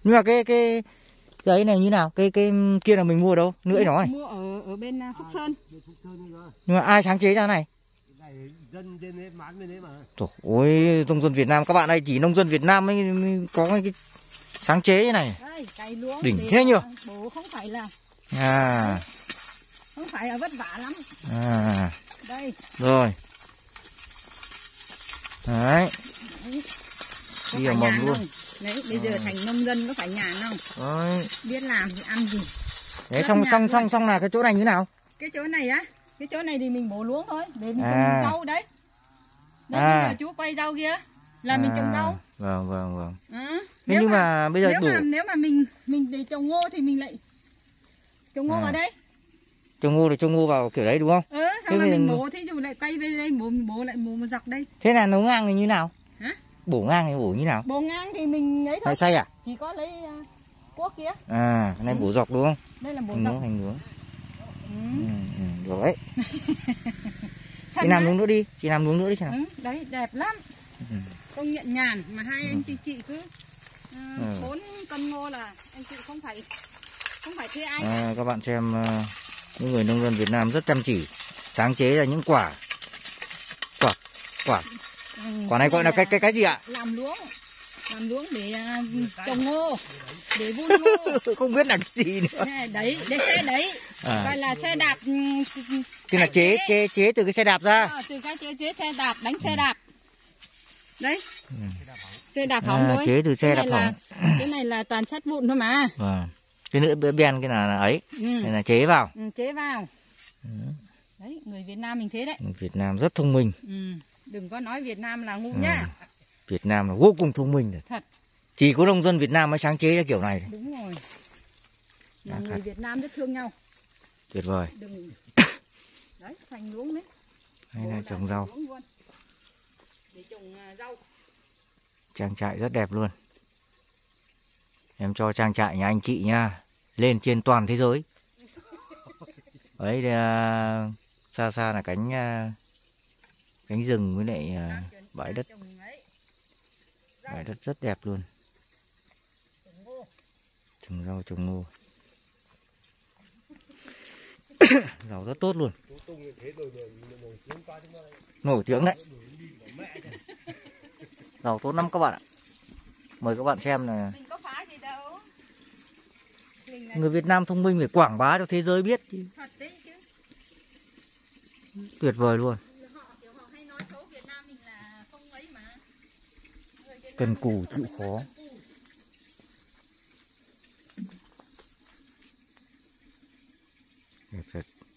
Nhưng mà cái ấy này như nào? Cái kia là mình mua ở đâu? Lưỡi nó này. Mua ở bên Phúc Sơn. Nhưng mà ai sáng chế ra này? Dân trên đấy bán bên đấy mà. Trời ơi, nông dân Việt Nam các bạn ơi, chỉ nông dân Việt Nam mới có cái sáng chế như này. Đây, cày luống. Đỉnh thế nhỉ? Bố không phải là. À. Không phải là vất vả lắm. À. Đây. Rồi. Đấy. Đi vào mầm luôn. Đấy, bây giờ thành nông dân có phải nhàn không? Đấy. Biết làm thì ăn gì. Đấy, xong là cái chỗ này như nào? Cái chỗ này á, cái chỗ này thì mình bổ luống thôi, để mình trồng rau đấy. Đây bây giờ chú quay rau kia là mình trồng rau. Vâng. Thế nhưng mà bây giờ nếu mà mình để trồng ngô thì mình lại trồng ngô vào đây. Trồng ngô vào kiểu đấy đúng không? Xong là mình bổ, thí dụ lại quay bên đây bổ lại một dọc đây. Thế là nấu ngang thì như nào? Hả? Bổ ngang thì bổ như nào? Bổ ngang thì mình ấy thôi. Lại xay à? Chỉ có lấy cuốc kia. À, cái này bổ dọc đúng không? Đây là bổ dọc. dọc. Hành nướng. Được đấy. Chị làm nướng nữa đi, nào. Đấy, đẹp lắm. Công nhận nhàn mà hai anh chị cứ 4 cân ngô là anh chị không phải thuê ai cả. Các bạn xem những người nông dân Việt Nam rất chăm chỉ sáng chế ra những quả này gọi là cái gì ạ? Làm luống để trồng ngô, để vun ngô. Không biết là cái gì nữa. Đấy, xe đấy. Gọi là xe đạp. Tức là chế từ cái xe đạp ra. Từ cái chế xe đạp, đánh xe đạp. Đấy. Xe đạp hỏng thôi. Chế từ xe đạp hỏng. Cái này là toàn sắt vụn thôi mà. Cái nữa ben cái là ấy. Này là chế vào. Chế vào. Đấy, người Việt Nam mình thế đấy. Việt Nam rất thông minh. Đừng có nói Việt Nam là ngu nhá. Việt Nam là vô cùng thông minh rồi. Thật. Chỉ có nông dân Việt Nam mới sáng chế ra kiểu này. Đúng rồi. Là người Việt Nam rất thương nhau. Tuyệt vời. Đừng... Đấy, thành luống đấy. Hay là trồng rau. Để trồng rau. Trang trại rất đẹp luôn. Em cho trang trại nhà anh chị nha lên trên toàn thế giới. Đấy, xa xa là cánh rừng với lại bãi đất. Bãi đất rất đẹp luôn. Trồng rau, trồng ngô. Rau rất tốt luôn. Nổi tiếng đấy. Rau tốt lắm các bạn ạ. Mời các bạn xem là người Việt Nam thông minh phải quảng bá cho thế giới biết. Tuyệt vời luôn. Cần cù chịu khó. Đẹp thật.